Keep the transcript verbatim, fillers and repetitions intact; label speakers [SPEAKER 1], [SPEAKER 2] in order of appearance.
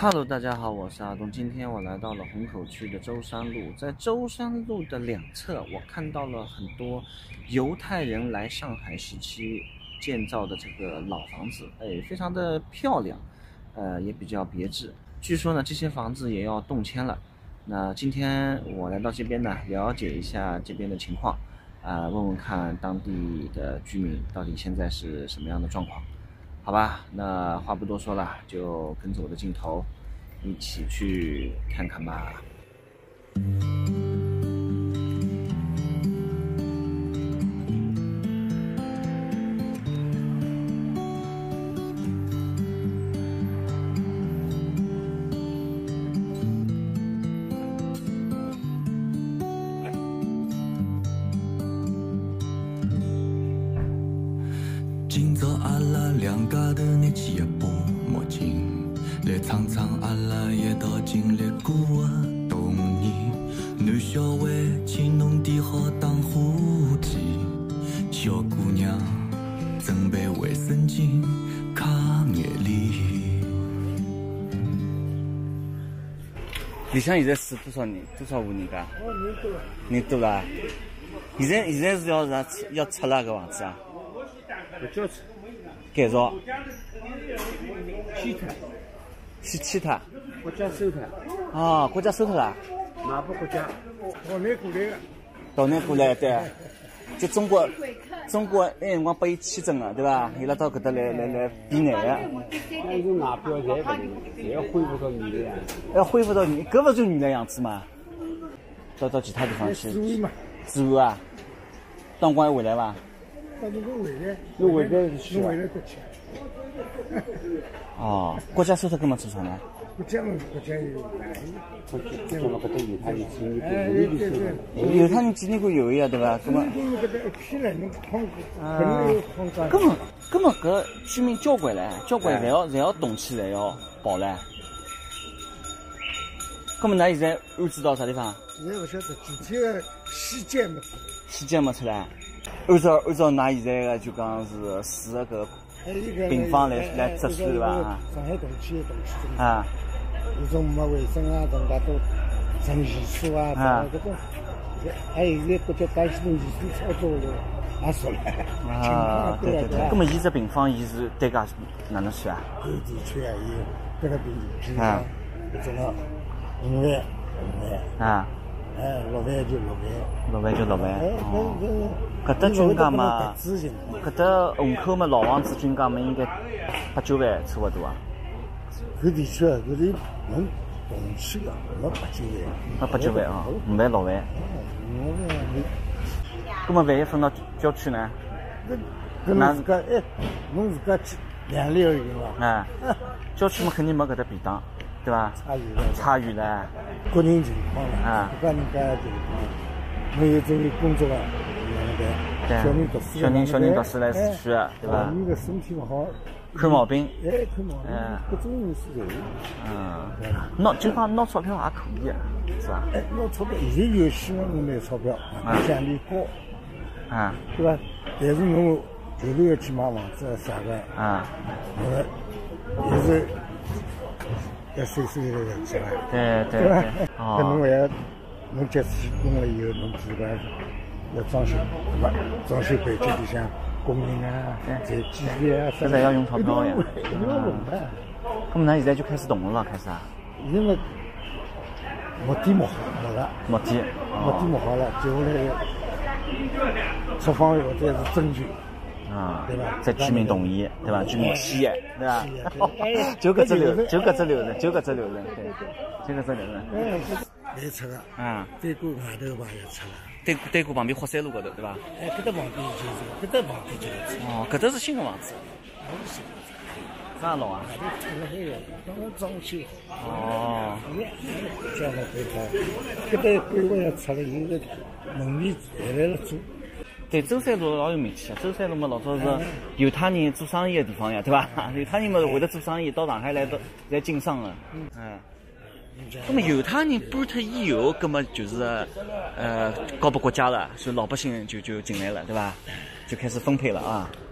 [SPEAKER 1] Hello， 大家好，我是阿东。今天我来到了虹口区的舟山路，在舟山路的两侧，我看到了很多犹太人来上海时期建造的这个老房子，哎，非常的漂亮，呃，也比较别致。据说呢，这些房子也要动迁了。那今天我来到这边呢，了解一下这边的情况，啊、呃，问问看当地的居民到底现在是什么样的状况。好吧，那话不多说了，就跟着我的镜头一起去看看吧。
[SPEAKER 2] 今朝阿拉两家头拿起一把墨镜，来唱唱阿拉一道经历过的童年。男小孩请侬点好打火机，小姑娘准备卫生巾、擦眼泪。
[SPEAKER 1] 里向现在住多少人？多少户人家？
[SPEAKER 3] 哦，人多。
[SPEAKER 1] 人多啦。现在现在是要啥要拆了个房子啊？
[SPEAKER 3] 不叫拆，
[SPEAKER 1] 改造。
[SPEAKER 3] 迁拆，
[SPEAKER 1] 是迁拆。
[SPEAKER 3] 国家收脱。
[SPEAKER 1] 哦，国家收脱了。
[SPEAKER 3] 哪不国家？岛内过来的。
[SPEAKER 1] 岛内过来对。就中国，中国那辰光拨伊签证个，对伐？伊拉到搿搭来来来避难个。
[SPEAKER 3] 但是外表侪勿灵，侪要恢复到原来样子。
[SPEAKER 1] 要恢复到原，搿勿就原来样子嘛？到到其他地方去。
[SPEAKER 3] 自卫嘛。
[SPEAKER 1] 自卫啊？当官回来伐？
[SPEAKER 3] 到时候回来，侬回来是去回来得去。
[SPEAKER 1] 哦，国家收脱搿么做啥呢？
[SPEAKER 3] 国家嘛，国家有，国家嘛搿搭犹太人纪念馆，
[SPEAKER 1] 对对。犹太人纪念馆有呀，对伐？搿么？
[SPEAKER 3] 侬搿搭一批了，侬空可能有空间。
[SPEAKER 1] 搿么搿么搿居民交关唻，交关侪要侪要动起来要跑唻。搿么㑚现在安置到啥地方？
[SPEAKER 3] 现在勿晓得具体个细节没出来。
[SPEAKER 1] 细节没出来。按照按照㑚现在个就讲是市个搿平方来来测算对伐？
[SPEAKER 3] 上海动迁动迁政策
[SPEAKER 1] 啊，
[SPEAKER 3] 有种没卫生啊，人家都存疑数啊，啥搿种，还有现在国家担心侬疑数超多了，也说了，情况多了对伐？
[SPEAKER 1] 搿么伊只平方伊是单价哪能算啊？
[SPEAKER 3] 有地区啊，有搿个比比方搿种个五万五万
[SPEAKER 1] 啊，
[SPEAKER 3] 哎六万就六万，
[SPEAKER 1] 六万就六万。
[SPEAKER 3] 哎搿搿。
[SPEAKER 1] 搿搭均价嘛，搿搭虹口嘛老房子均价嘛应该八九万差勿多啊。
[SPEAKER 3] 搿地区啊，搿里侬动迁个没八九万，
[SPEAKER 1] 没八九万啊，五万六万。
[SPEAKER 3] 五万你，
[SPEAKER 1] 搿么万一分到郊区呢？
[SPEAKER 3] 搿搿侬自家哎，侬自家去量力而行伐？
[SPEAKER 1] 啊，郊区嘛肯定没搿搭便当，对伐？
[SPEAKER 3] 差远了，
[SPEAKER 1] 差远了。
[SPEAKER 3] 个人情况了，
[SPEAKER 1] 啊，
[SPEAKER 3] 各家人家情况。侬有种工作个，
[SPEAKER 1] 对，
[SPEAKER 3] 小人读书，
[SPEAKER 1] 小人小人读书来市区个，对伐？
[SPEAKER 3] 你个身体勿好，
[SPEAKER 1] 看毛病，
[SPEAKER 3] 哎，看毛病，搿种人是有。
[SPEAKER 1] 嗯，拿就讲拿钞票也可以，是伐？
[SPEAKER 3] 哎，拿钞票，现在有希望侬拿钞票，奖励高，
[SPEAKER 1] 啊，
[SPEAKER 3] 对伐？但是侬后头要去买房子啥个，
[SPEAKER 1] 啊，
[SPEAKER 3] 那也是要收收个日子伐？
[SPEAKER 1] 对对
[SPEAKER 3] 对伐？
[SPEAKER 1] 哦，
[SPEAKER 3] 搿侬还要。侬假使弄了以后，侬自家要装修，对伐？装修背景里向工人啊，再机械啊，
[SPEAKER 1] 搿侪要用钞票呀。
[SPEAKER 3] 一定要弄的。
[SPEAKER 1] 咾么，㑚现在就开始动了了，开始啊？
[SPEAKER 3] 现在嘛，木地木好木了，
[SPEAKER 1] 木地，
[SPEAKER 3] 木地木好了，接下来出方或者是征求。
[SPEAKER 1] 啊，
[SPEAKER 3] 对吧？
[SPEAKER 1] 在居民同意，对吧？居民批的，对吧？就搿只流程，就搿只流程，就搿只流程，对，就搿只流程。
[SPEAKER 3] 哎，来出个。啊。对过外头嘛要出了。
[SPEAKER 1] 对对过旁边霍山路高头，对吧？
[SPEAKER 3] 哎，搿搭旁边就是搿搭旁边就是。
[SPEAKER 1] 哦，搿搭是新的房子。
[SPEAKER 3] 不是。
[SPEAKER 1] 啥弄啊？
[SPEAKER 3] 外头出了海个，刚刚装修。
[SPEAKER 1] 哦。
[SPEAKER 3] 这样的规划，搿搭规划要出了，有个农民还来了做。
[SPEAKER 1] 对，舟山路老有名气啊！舟山路嘛，老早是犹太人做生意的地方呀，对吧？犹太人嘛会得做生意，到上海来到来经商的。嗯。那么犹太人搬脱以后，那么就是呃交拨国家了，所以老百姓就就进来了，对吧？就开始分配了啊。